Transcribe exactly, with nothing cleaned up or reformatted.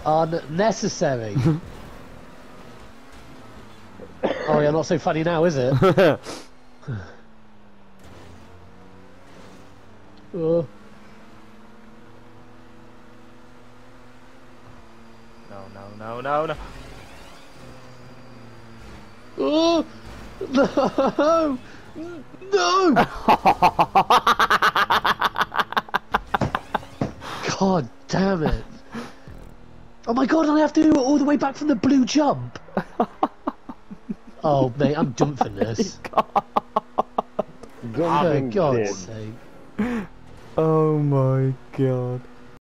Unnecessary. Oh yeah, not so funny now, is it? Oh. No, no, no, no, no. Oh no! No! God damn it! Oh my god, I have to do it all the way back from the blue jump. Oh mate, I'm dumping this. For God's sake. Oh my god.